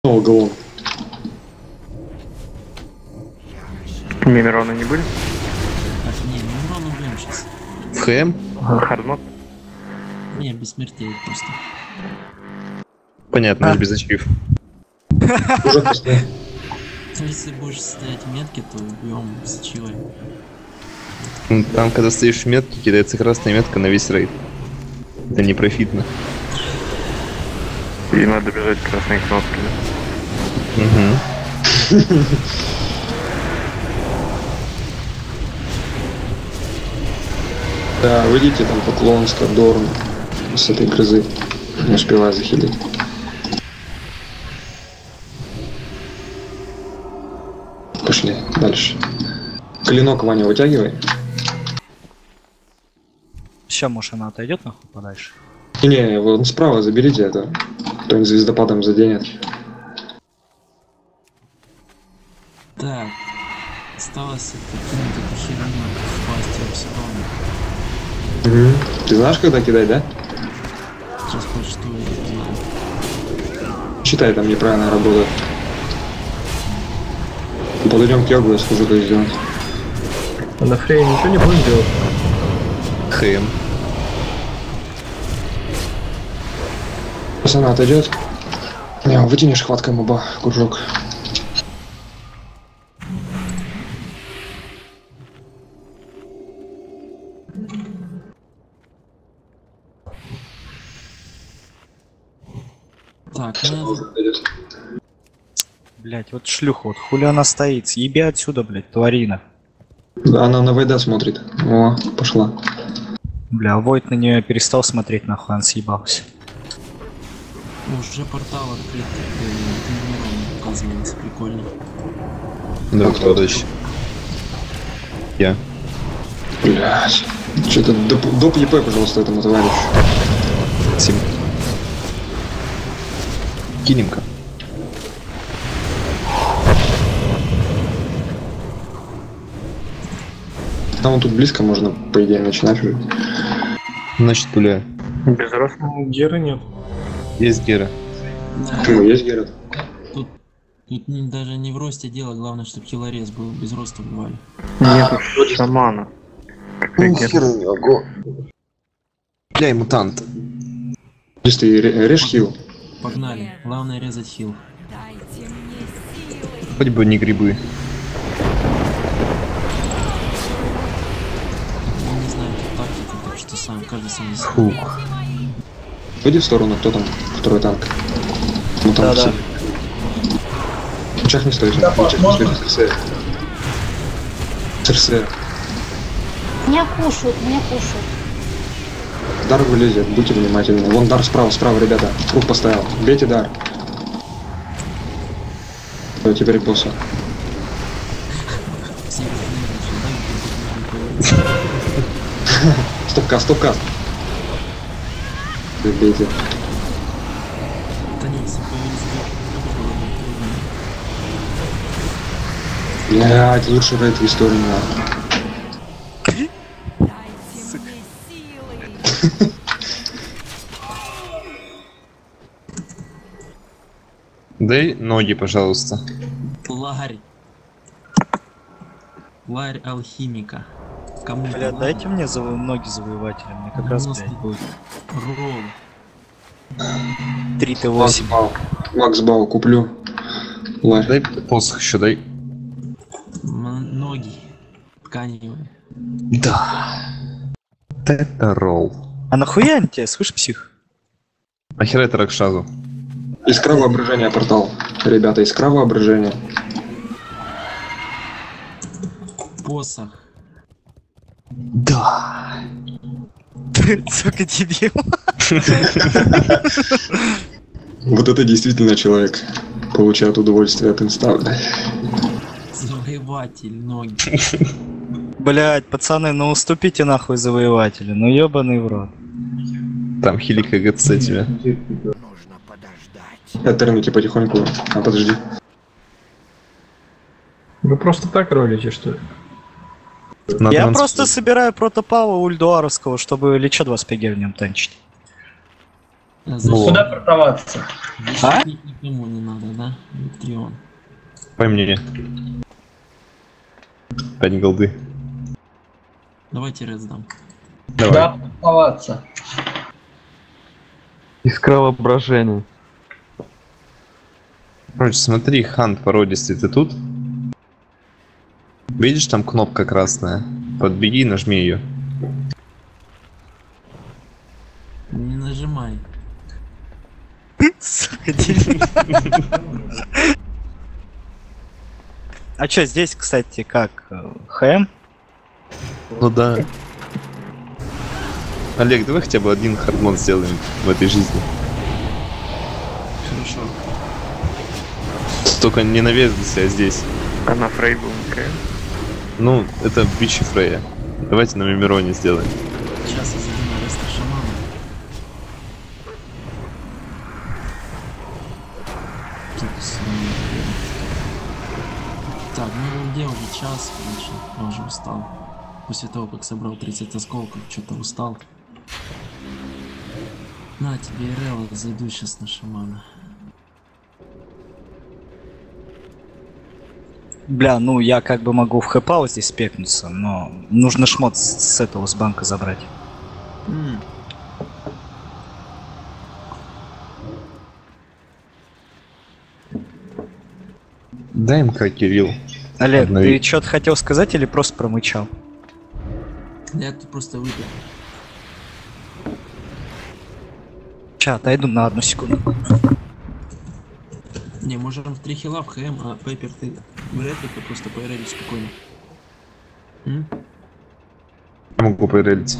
Голом. Мимироны не были? Так, не, Мимирон убьем сейчас. ХМ? Хардмод? Не, бессмертие просто. Понятно, без ачив. Уже после. Если будешь стоять в метке, то убьем с чилой. Там, когда стоишь в метке, кидается красная метка на весь рейд. Это не профитно. И надо бежать к красной кнопке. Угу. Да, выйдите там по клонска, Дорн с этой грызы. Не успеваю захилить. Пошли дальше. Клинок, Ваня, вытягивай. Все, может, она отойдет нахуй подальше. Не, вон справа заберите это. Кто-нибудь звездопадом заденет. Так. Осталось кинуть эту херню в пасти Обсидона. Ты знаешь, когда кидать, да? Сейчас прочту это. Читай, там неправильно работает. Подойдем к Йогу, я скажу, как сделать. А на Фрейе ничего не будем делать? ХМ. Сейчас она отойдет. Не, вытянешь хваткой моба, кружок. Так, Блять, вот шлюха, вот хули она стоит. Съеби отсюда, блять, тварина. Да, она на Вайда смотрит. О, пошла. Бля, Войт на нее перестал смотреть, нахуй, он съебался. уже портал открыт, Мимирон оказывается, прикольно. Да, кто дальше? Я. Блять. Что-то доп ЕП, пожалуйста, этому товарищу. Сим. Кинем-ка. Там вот тут близко можно, по идее, начинать уже. Значит, пуляю. Без роста. Геры нет. Есть Гера. Да. Почему есть, Герат? Тут даже не в росте дело, главное, чтобы килорез был, без роста бывали. Нету шамана. Ну, хер не могу. Бля, мутант. Здесь ты режь хил. Погнали, главное резать хил. Хоть бы не грибы. Я не знаю, тут тактика, так что сам, каждый сам за себя. Фух. Пойди в сторону, кто там? Второй танк. Мутант. Да-да. Чах не стоит. Чах не стоит. Церсея. Церсея. Меня кушают, меня кушают. Дар вылезет, будьте внимательны. Вон дар справа, ребята. Круг поставил. Бейте дар. Все, теперь босса. Все решили, Стоп-каст. Бейте. да не, если Блять, лучший рейд в истории, нахуй. Дай ноги, пожалуйста. Ларь алхимика. Кому Бля, дайте мне ноги завоевателя, мне как раз, блядь, будет. Ролл. 3Т8. Макс Бау куплю. Ларь. Дай посох еще, дай. Ноги. Тканевые. Да. Это ролл. А нахуя они тебе, слышь, псих? Нахера это Ракшазу? Искра воображения портал. Ребята, искра воображения. Посох. Да. Сука, дебил. Вот это действительно человек получает удовольствие от инста. Завоеватель. Ноги. Блять, пацаны, ну уступите нахуй завоевателю, ну ебаный в рот. Там хилик ГЦ тебя. Этернути потихоньку. А, подожди. Вы просто так ролите, что ли? Я просто собираю протопава ульдуаровского, чтобы Лича 25Г в нем танчить. Куда портоваться? Защитник никому не надо, да? Виктрион. По мне. 5 голды. Давайте ред сдам. Давай. Куда портоваться? Искра воображения. Короче, смотри, Хант породистый, ты тут? Видишь, там кнопка красная? Подбеги и нажми ее. Не нажимай. А чё, здесь, кстати, как? ХМ? Ну да. Олег, давай хотя бы один хардмод сделаем в этой жизни. Хорошо. Только не наведайся здесь. А на Фрей был КМ? Ну, это бичи Фрея. Давайте на Мимироне сделаем. Сейчас я задумаю реста шамана. Так, ну где уже час, короче, я уже устал. После того, как собрал 30 осколков, что-то устал. На тебе, Ирелла, зайду сейчас на шамана. Бля, ну я как бы могу в хэпау здесь спекнуться, но нужно шмот с этого, с банка забрать. Дай МК, Кирилл. Олег, Обнови. ты что-то хотел сказать или просто промычал? Я тут просто выпил. Ща, отойду на 1 секунду. Не, можем в 3 хила в ХМ, а Пеппер ты вряд ли ты просто поиграли спокойно. Я могу проверить.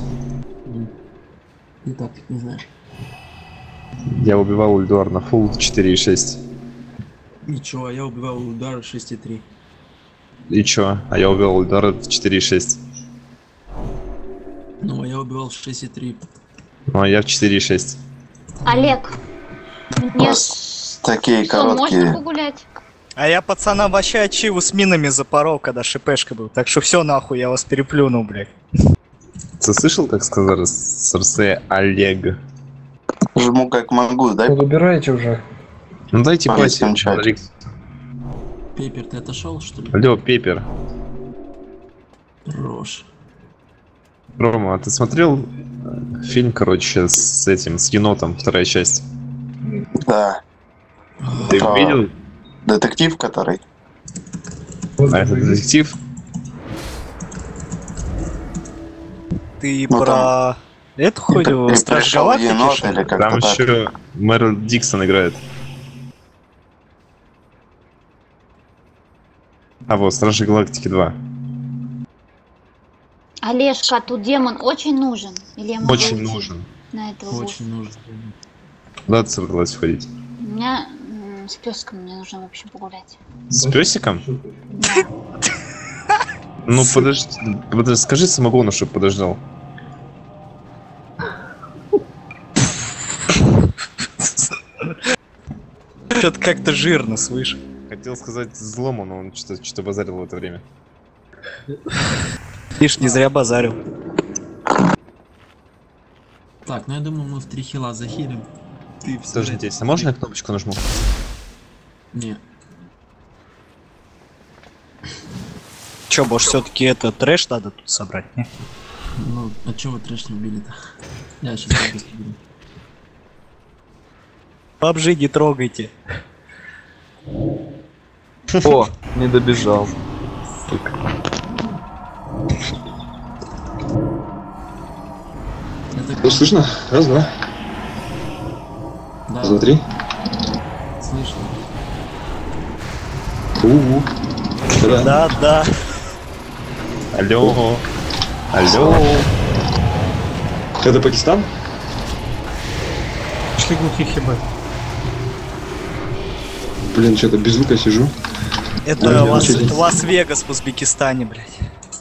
И так, не знаю. Я убивал Ульдуар на фул 4.6. Ничего, я убивал удар 6,3. И чё? А я убивал Ульдуара в 4.6. Ну, а я убивал 6,3. Ну а я в 4.6. Олег, мне Такие что, можно короткие. погулять? А я пацанам вообще ачиву с минами запорол, когда шипешка был. Так что все нахуй, я вас переплюнул, блядь. Ты слышал, как сказал Сарсе Олег? Жму как могу, дай. Ну, выбирайте уже. Ну дайте Могу пати. скончать. Пеппер, ты отошел, что ли? Алло, Пеппер. Рожь. Рома, а ты смотрел фильм, короче, с этим, с енотом, 2-я часть? Да. Ты его видел? Детектив, который. А это детектив? Ты Ну, про эту хуйню И Страж пришел Галактики, енот что ли? или как-то Там так. еще Мэрил Диксон играет. А вот, Стражи Галактики 2. Олежка, тут демон очень нужен. Или я могу Очень уйти нужен. на этого босса? Очень нужно. Куда ты собралась входить? У меня с песком мне нужно вообще погулять. С песиком? Да. Ну подожди, скажи самогону, чтобы подождал. Что-то как-то жирно, слышь. Хотел сказать злому, но он что-то базарил в это время. Видишь, не зря базарил. Так, ну я думаю, мы в 3 хила захилим. Ты все. Подождите, а можно я кнопочку нажму? Не. Че, может, все-таки это трэш надо тут собрать, не? Ну, а чё вы трэш не убили-то? Я сейчас быстро буду. Бабжи не трогайте. О, не добежал. Сука. Это Ну, слышно? Раз, два. Да, Раз, два, три. слышно. У-у. Да. Да, да. Алло. Алло. Это Пакистан? Пошли глухих ебать. Блин, что-то без звука сижу. Это Ой, Лас- ничего. Лас-Вегас в Узбекистане, блядь.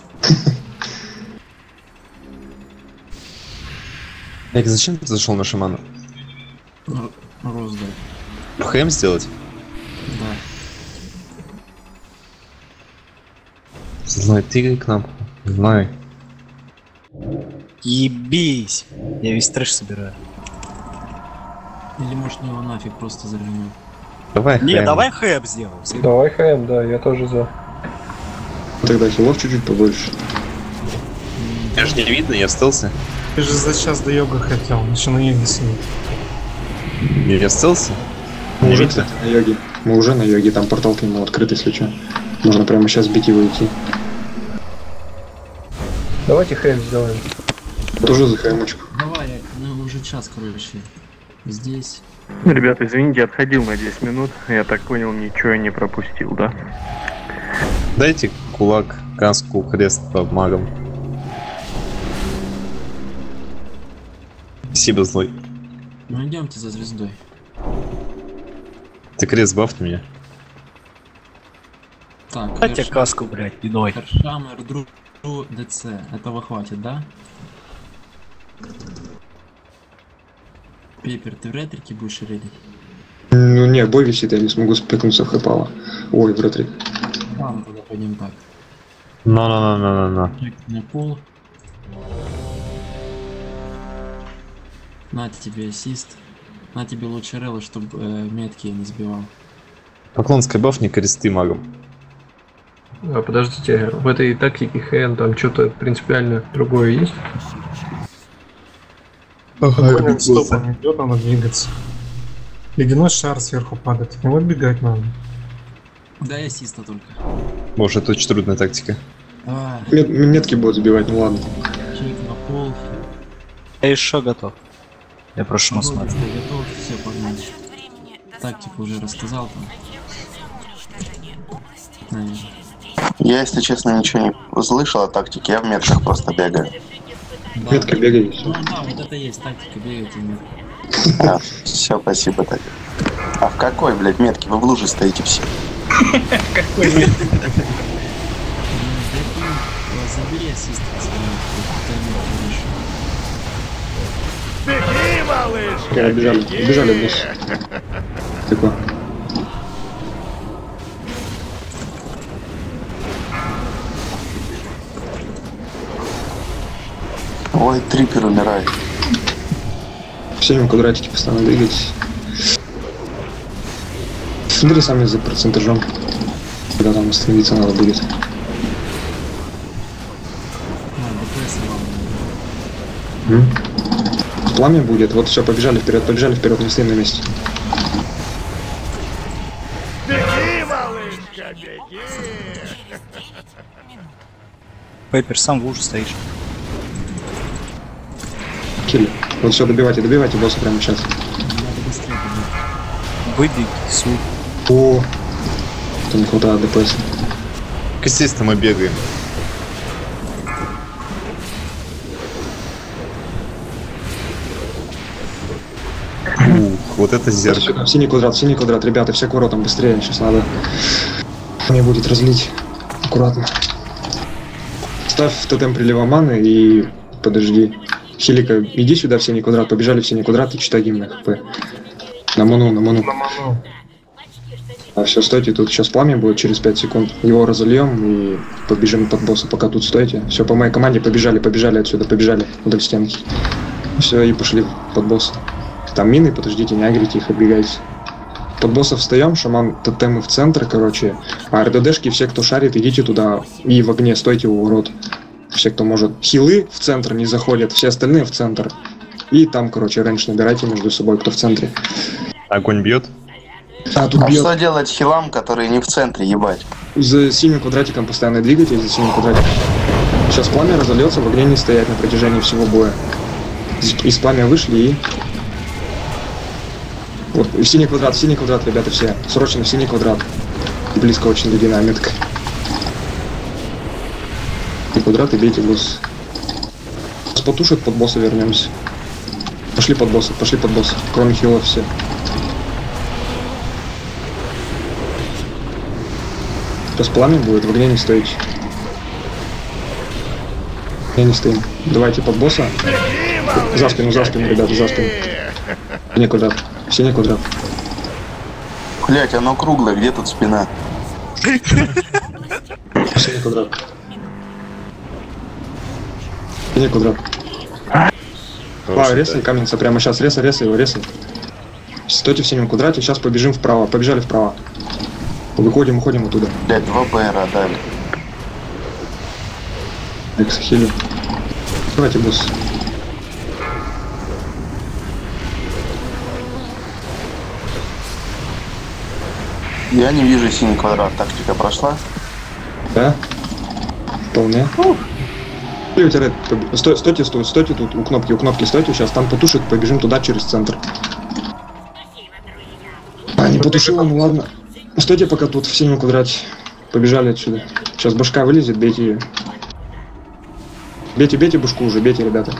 Эй, зачем ты зашел на шамана? Роз, да. ХМ сделать? Да. Знай, ты к нам. Знай. Ебись. Я весь трэш собираю. Или может его нафиг просто зарвем. Давай, Не, Хэм. давай хэп сделаем. Давай ХМ, да, я тоже за. Тогда хилов чуть-чуть побольше. Меня же не видно, я остался. Ты же за час до йога хотел, еще на йоге сидит. Я остался? Мы Не уже, видно? кстати, на йоге. Мы уже на йоге, там портал к нему открыт, если что. Можно прямо сейчас бить и выйти. Давайте ХМ сделаем. Тоже за хаймочку. Давай, ну уже час, короче. Здесь. Ребята, извините, отходил на 10 минут. Я так понял, ничего я не пропустил, да? Дайте кулак, каску, крест по магам. Спасибо, злой. Ну идемте за звездой. Ты крест бафт меня. Так, Дайте каску, блядь, бедой. Шамер, Дру, ДЦ. Этого хватит, да? Пепер, ты в ретрике будешь редить? Ну не, бой висит, я не смогу спекнуться в хэпала. Ой, в ретрик. Ладно, тогда пойдем так. Но. Чек на пол. На тебе ассист. На тебе лучше релы, чтобы метки я не сбивал. Поклонская баф, не кресты магам. А, подождите, в этой тактике ХМ там что-то принципиально другое есть? Стопом не идет, надо двигаться. Ледяной шар сверху падает, от него бегать надо. Дай ассиста только. Может, это очень трудная тактика. Давай, Метки будут забивать, ну ладно. чек на пол. Я еще готов. Я прошу Вот, смотреть. ты готов, все, погнали. Тактику уже рассказал там. Наверное. Я, если честно, ничего не услышал о тактике, я в метках просто бегаю. Да. Метка бегает. Ну да, вот это есть тактика, бегайте метки. Все, спасибо так. А в какой, блядь, метке? Вы в луже стоите все. Забери ассист, Бежали, бежали вниз. Такое. Ой, трипер умирает. В синем квадратике постоянно двигайтесь. Смотри сами за процентажом. Когда там остановиться надо будет. Пламя будет. Вот все, побежали вперед, не стоим на месте. Пеппер, сам в луже стоишь. Килли. Вот все, добивайте босса прямо сейчас. Надо быстрее бегать. Выбеги, суд. О, это не хватает ДПС. Как естественно, мы бегаем. Ух, вот это зеркало. Синий квадрат, ребята, все к воротам быстрее, сейчас надо. Мне будет разлить. Аккуратно. Ставь тотем прилива маны и подожди. Хилика, иди сюда в синий квадрат, побежали в синий квадрат и читай гимн на хп. На ману. А все, стойте, тут сейчас пламя будет через 5 секунд. Его разольем и побежим под босса, пока тут стойте. Все, по моей команде побежали отсюда, побежали вдоль стенки. Все, и пошли под босса. Там мины, подождите, не агрите их, оббегайте. Под босса встаем, шаман тотемы в центр, короче. А РДДшки, все, кто шарит, идите туда и в огне стойте у ворот. Все, кто может. Хилы в центр не заходят, все остальные в центр. И там, короче, рейндж набирайте между собой, кто в центре. Огонь бьет. А, тут А бьет. что делать хилам, которые не в центре, ебать? За синим квадратиком постоянно двигайтесь, за синим квадратиком. Сейчас пламя разольется, в огне не стоять на протяжении всего боя. Из пламя вышли и... Вот, в синий квадрат, ребята, все. Срочно в синий квадрат. Близко очень ледяная метка. И квадрат, и бейте босса. Нас потушит, под босса вернемся. Пошли под босса. Кроме хилов все. Сейчас пламя будет, в огне не стоите. Я не стоим. Давайте под босса. За спину, ребята, за спину. Синий квадрат. Блять, оно круглое, где тут спина? Синий квадрат. Синий квадрат. Резай каменца прямо сейчас, резай его. Стойте в синем квадрате, сейчас побежим вправо. Побежали вправо. Выходим, уходим оттуда. Блядь, 2 БР дали. Хилю. Давайте, босс. Я не вижу синий квадрат. Тактика прошла? Да? Вполне. Стойте тут, у кнопки стойте, сейчас там потушит, побежим туда через центр. А, не потушила, ну ладно. Стойте пока тут в синем квадрате. Побежали отсюда. Сейчас башка вылезет, бейте ее. Бейте башку уже, бейте, ребята.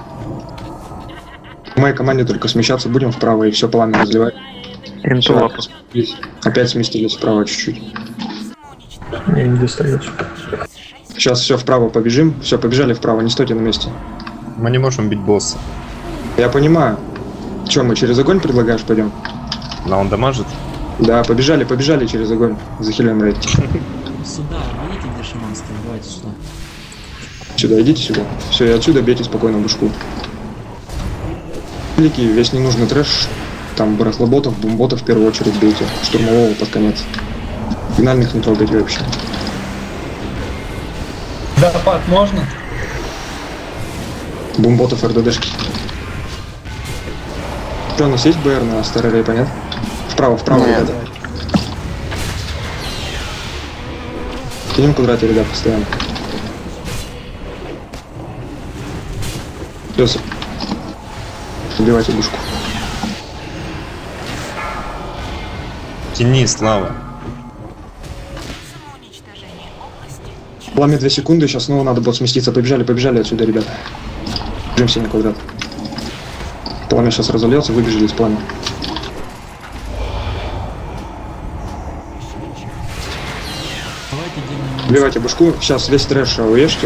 В моей команде только смещаться будем вправо и все пламя разливать. Все, опять сместились вправо чуть-чуть. Не достаешь. Сейчас все вправо побежим. Все, побежали вправо, не стойте на месте. Мы не можем бить босса. Я понимаю. Че, мы через огонь предлагаешь пойдем? Но он дамажит. Да, побежали через огонь. Захилим рейд. Сюда, видите, где шаман стоит? Давайте сюда. Сюда, идите сюда. Все, и отсюда бейте спокойно башку. Великий, весь ненужный трэш. Там барахлоботов, бумботов в первую очередь бейте. Штурмового под конец. Финальных не трогайте вообще. Запад можно? Бумботов РДДшки. Что, у нас есть БР на старой рейпе, нет? Вправо, ребята. В синем квадрате, ребят, постоянно. Сейчас. Убивайте душку. Тяни, Слава. Пламя 2 секунды, сейчас снова надо будет сместиться. Побежали отсюда, ребята. Бежим в синий квадрат. Пламя сейчас разольется, выбежали из пламя. Убивайте башку, сейчас весь трэш уешьте.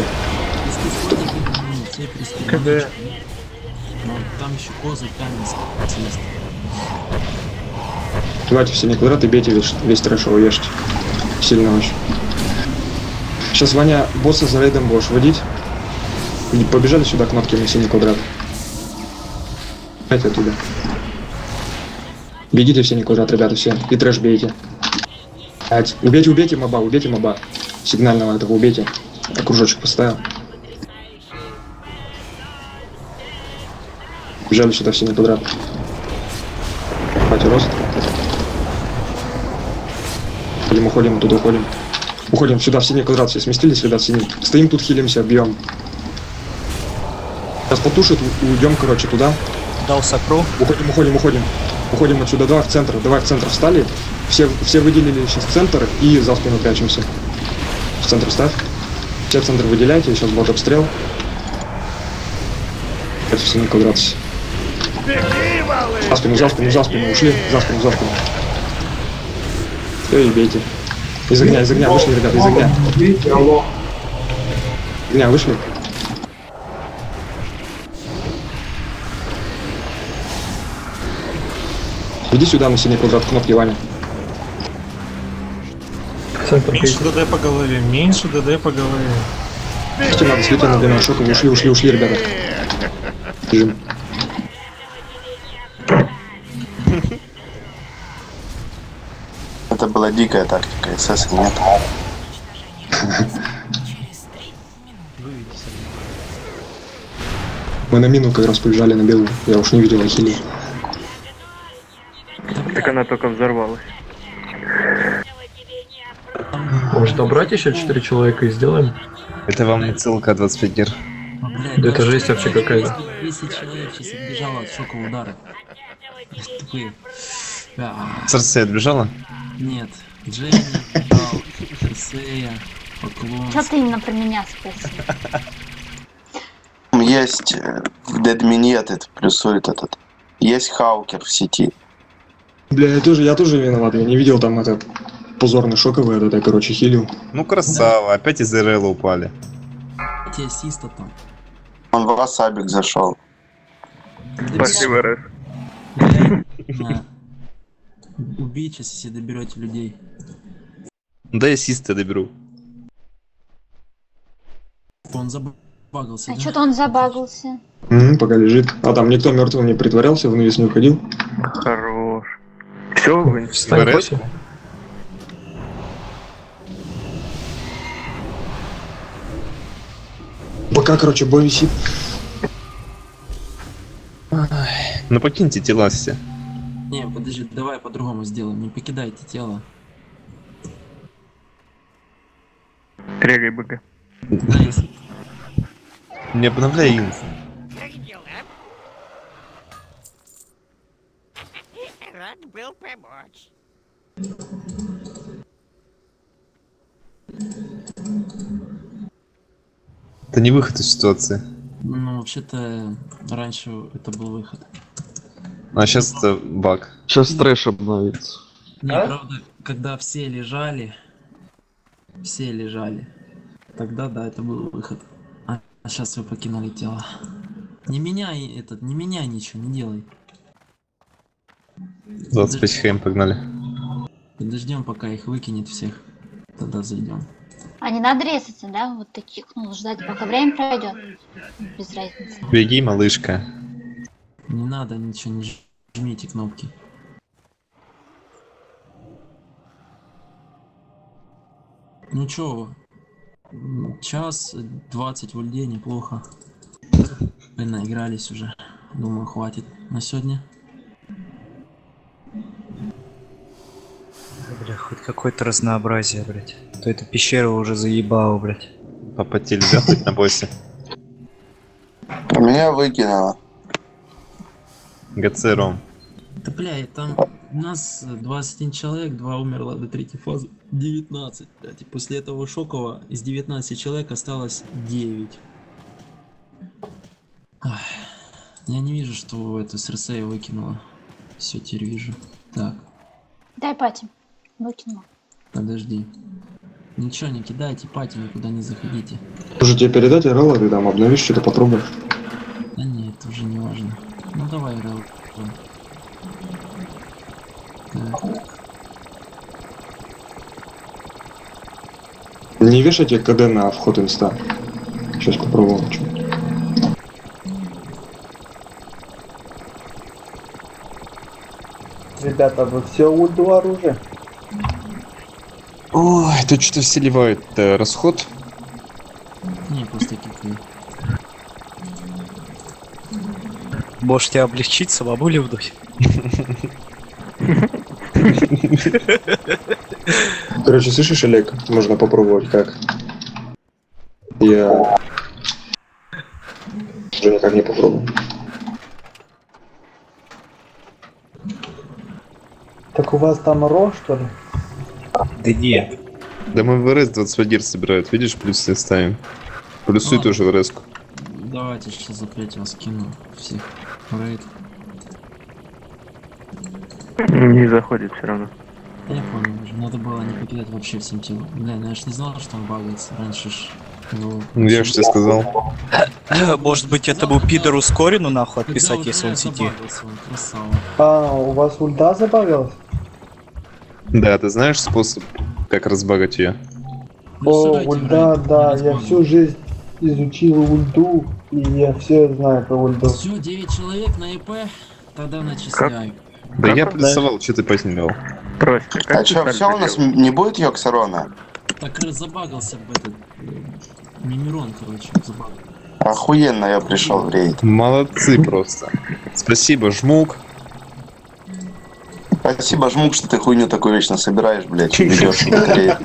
КД. Там еще козы, камень съест. Убивайте в синий квадрат и бейте весь трэш уешьте. Сильно очень. Сейчас, Ваня, босса за рейдом будешь водить. И побежали сюда кнопки на синий квадрат. Дайте оттуда. Бегите в синий квадрат, ребята, все. И трэш бейте. Убейте моба. Сигнального этого убейте. Я кружочек поставил. Бежали сюда в синий квадрат. Давайте рост. Уходим, оттуда уходим. Уходим сюда в синий квадрат, все сместились, ребят, синий. Стоим тут, хилимся, бьем. Сейчас потушит, уйдем, короче, туда. Дал сакру. Уходим. Уходим отсюда, давай в центр встали. Все выделили сейчас центр и за спину прячемся. В центр ставь. Все центр выделяйте, сейчас будет обстрел. Это в синий квадрат. За спину, ушли, за спину. Все, и бейте. Из огня, вышли, ребята, из огня. Огня, вышли. Иди сюда на синий квадрат, кнопки, Ваня. Меньше ДД по голове, Что надо слететь на длинного шока, ушли, ребята. Бежим. Это была дикая тактика, СС нет. Мы на мину как раз побежали на белую. Я уж не видел Ахилли. Так она только взорвалась. Может набрать еще 4 человека и сделаем? Это вам не целка 25 гер. Да это жесть вообще какая-то. 10 человек сейчас отбежало от шокового удара. Тупые. Сердце отбежало? Нет. Дженни отбежал, Херсея, Поклон. Что ты именно про меня спросил? Есть в Deadmine этот плюсует этот. Есть хаукер в сети. Бля, я тоже виноват, я не видел там этот позорный шоковый, это, короче, хилил. Ну красава, опять из РЛ упали. Эти ассиста там. Он в Васабик зашел. Спасибо, Рэс. На. Убить, если доберете людей. Да я систы доберу. Он забагался, А да? что-то он забагался. Пока лежит. А там никто мертвым не притворялся, вниз не уходил. Хорош. Все, вы Встань, ВРС? Кося. Пока, короче, бой висит. Ну покиньте тела все. Не, подожди, давай по-другому сделаем. Не покидайте тело. трегай быка. Да, если- Не обновляй инф. Рад был помочь. Это не выход из ситуации. Ну, вообще-то, раньше это был выход. А сейчас это баг. Сейчас трэш обновится. Не, правда, когда все лежали, тогда да, это был выход. А сейчас вы покинули тело. Не меняй этот, не меняй ничего, не делай. 25 хм, погнали. Подождем, пока их выкинет всех. Тогда зайдем. А не надо резаться, да? Вот таких, ну, ждать, пока время пройдет. Без разницы. Беги, малышка. Не надо ничего, не жмите кнопки. Ну чё, час 20 в ульде, неплохо. Мы наигрались уже. Думаю, хватит на сегодня. Бля, хоть какое-то разнообразие, блядь. А то эта пещера уже заебала, блядь. Попотели, да, хоть на боссе? Меня выкинуло. ГЦ Ром. Да бля, там у нас 21 человек, 2 умерло до третьей фазы. 19, блядь. И после этого шокового из 19 человек осталось 9. Ах, я не вижу, что это с РС выкинуло. Все, теперь вижу. Так, Дай пати. Выкинула. подожди. Ничего не кидайте, пати, никуда не заходите. Может тебе передать РЛ, ты там обновишь, что-то попробуешь. Да нет, это уже не важно. Ну давай, Рэл. Так. Не вешайте КД на вход инста. Сейчас попробуем. Ребята, вы все ульду оружие? Ой, тут что-то все ливают. Расход. Не, просто кикай. Может тебя облегчить, бабулю вдуть? Короче, слышишь, Олег? Можно попробовать как. Я уже никак не попробую. Так у вас там ро, что ли? Да нет. Да мы в РС 21 собирают, видишь, плюсы ставим. Плюсуй Ладно. тоже в РС-ку. Давайте сейчас за 5 вас кину всех. Рейд. Не заходит все равно. Я понял уже. Надо было не покидать вообще всем телом. Бля, ну я ж не знал, что он багается. Раньше ж его... Ну я же тебе сказал. Может быть, этому пидору Скорину нахуй отписать, если он сети. Красава. А, у вас ульда забавилась? Да, ты знаешь способ, как разбагать ее? Ну, О, ульда, да, я всю жизнь изучил ульду, и я все знаю про ульду. Все, 9 человек на ИП, тогда начисляю. Да я плюсовал, что ты поздневал? Просто. А что, все у нас не будет Йоксарона? Так забагался бы этот... Мимирон, короче, забагал. Охуенно я пришел в рейд. Молодцы просто. Спасибо, Жмук. Спасибо, Жмук, что ты хуйню такую вечно собираешь, блядь, и ведешь в рейд.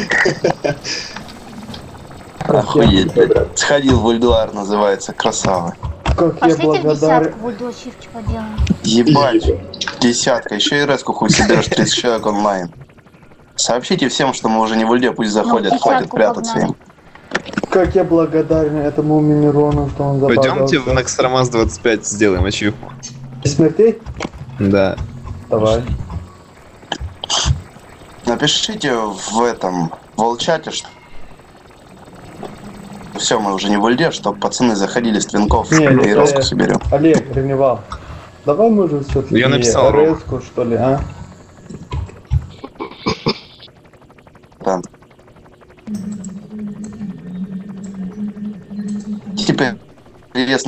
Охуеть, блядь. Сходил в Ульдуар, называется, красава. Как я Пошлите в благодарен. десятку в ульду ачивки поделаем. Ебать, десятка, еще и резку хуй соберешь 30 человек онлайн. Сообщите всем, что мы уже не в ульде, пусть заходят, Ну, хватит десятку прятаться погнали. им. Как я благодарен этому Мимирону, что он забавился. Пойдемте в Накстромаз 25 сделаем ачивку. Смертей? Да. Давай. Напишите в этом волчате, что все, мы уже не в ульде, чтобы пацаны заходили с твинков Не, и резку соберем. Олег, ревнивал. Давай мы же все-таки Я написал, Ром. резку, что ли, а? Да. Теперь интересно.